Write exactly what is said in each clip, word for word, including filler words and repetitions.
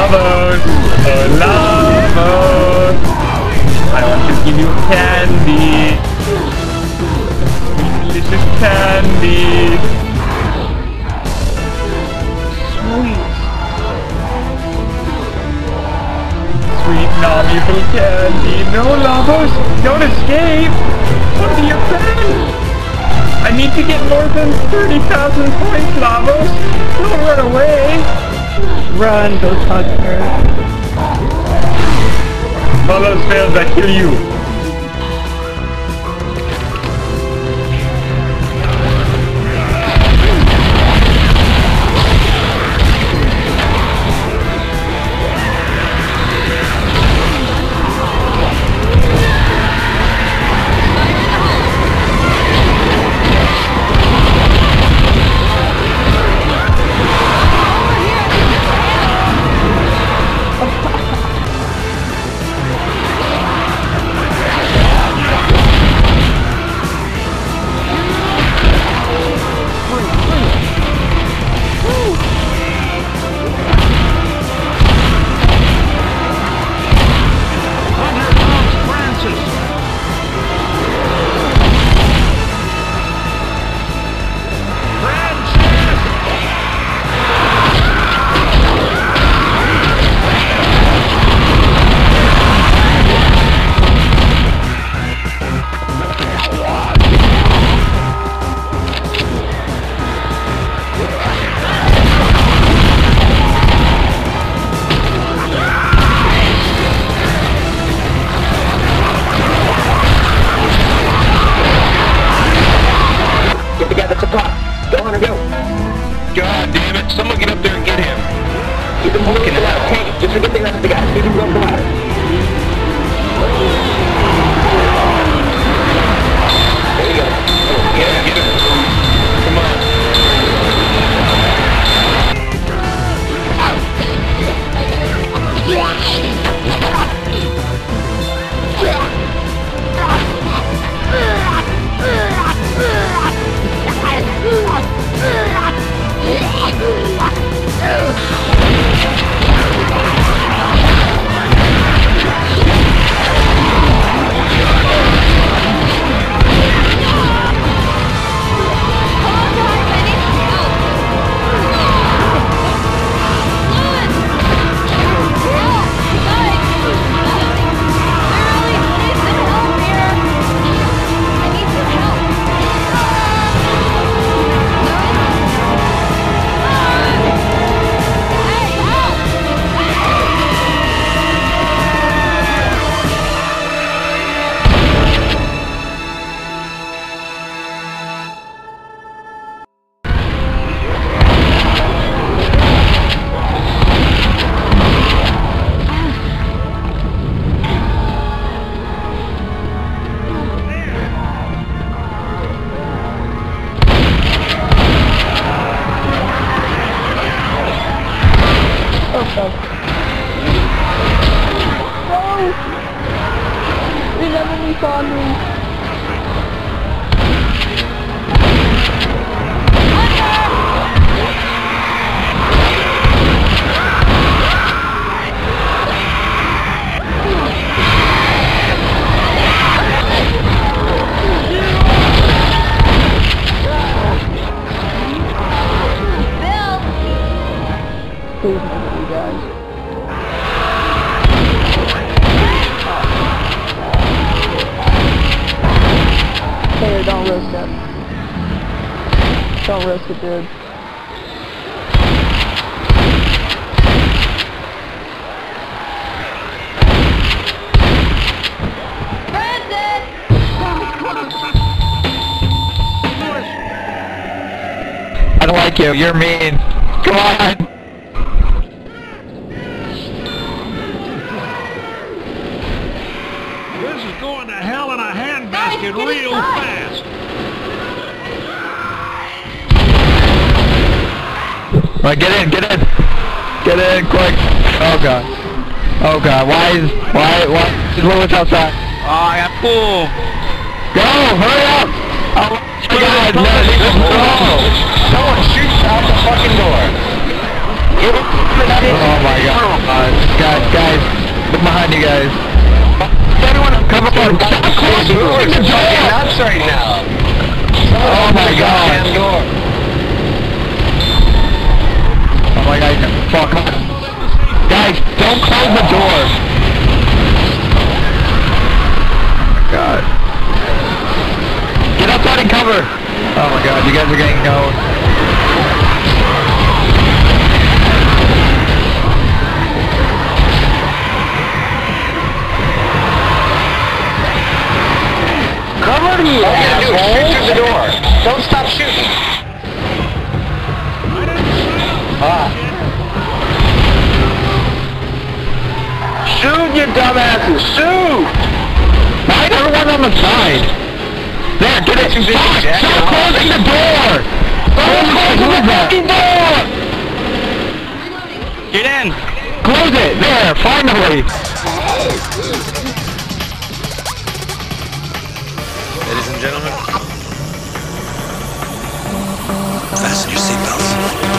lavos! Oh, lavos! I want to give you candy! Sweet, delicious candy! Sweet! Sweet, non-evil candy! No, lavos! Don't escape! What are your plans? I need to get more than thirty thousand points, lavos! Don't run away! Run, those hunters. Follows fails, I kill you. God damn it, someone get up there and get him. Keep him looking at that. Hey, just forget the rest of the guys. Keep him going the ladder. There you go. Yeah, get him. Come on. Don't risk it. Don't risk it, dude. I don't like you, you're mean. Come on! This is going to hell in a handbasket real fast. Alright, get in, get in! Get in, quick! Oh god. Oh god, why is, why, why is Lewis outside? Oh, I got pulled. Go, hurry up! Oh my god, no, leave him alone! Someone shoots out the fucking door! Oh my god. Guys, guys, look behind you guys. Everyone cover for stop closing the door! Nuts right now. Oh my god. Oh my god, fuck. Guys, don't close the door. Oh my god. Get outside and cover. Oh my god, you guys are getting known. Cover me, asshole! Shoot through the door. Don't stop shooting. Ah. Shoot, you dumbasses! Shoot! Why is everyone on the side? There, get it! Stop, stop closing the door! Stop closing the fucking door! Get in! Close it! There, finally! Ladies and gentlemen, fasten your seatbelts.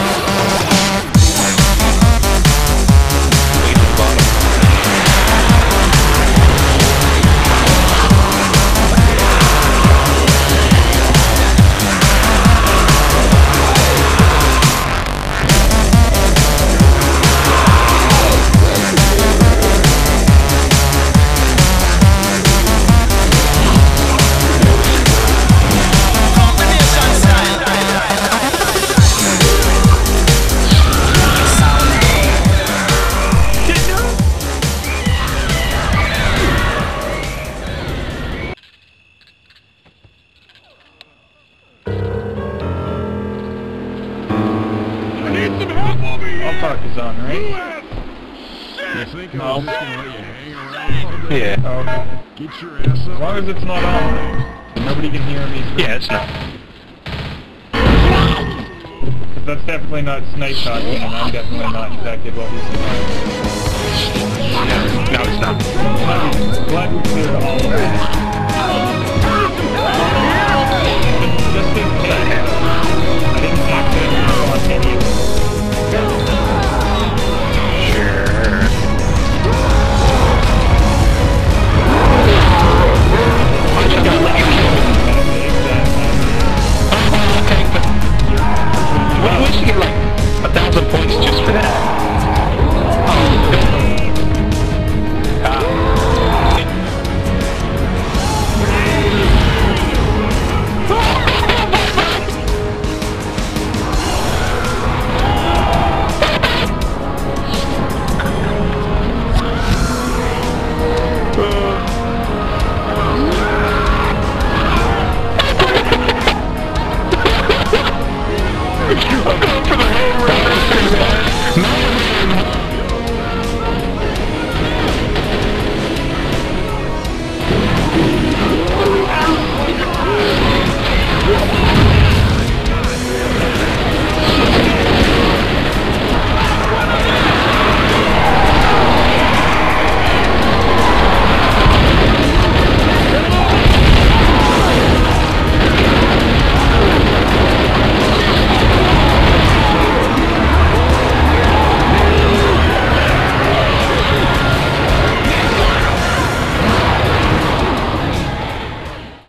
Weight to the bottom. All talk is on, right? You think No. I'm just gonna let you hang around? Yeah. Oh, okay. Get your ass As up. long as it's not on, nobody can hear me. Yeah, it's not. Because that's definitely not snipe talking, and I'm definitely not infected while he's alive. No, no, it's not. Glad we cleared all of that.